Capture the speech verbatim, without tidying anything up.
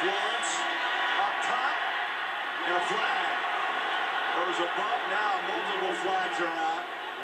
Florence up top, and a flag. There's a bump now. Multiple flags are out.